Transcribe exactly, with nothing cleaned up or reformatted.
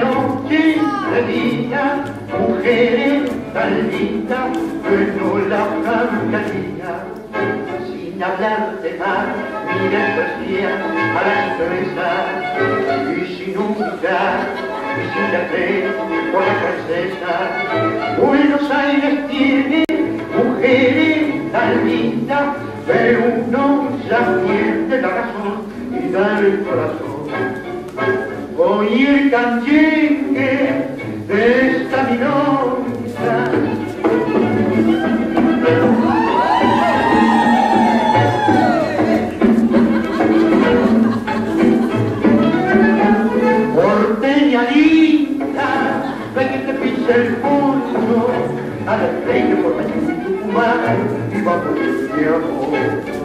noche de día, mujeres tan lindas que no la cantaría. Sin hablar de mar, ni de poesía a la empresa, y sin humillar, y sin la fe por la francesa. Buenos Aires tiene mujeres tan lindas, pero uno ya pierde la razón y da el corazón. Hoy el canchengue de esta milonga porteña linda, ve que te pisa el fondo a la estrella por la Tucumán y vamos de amor.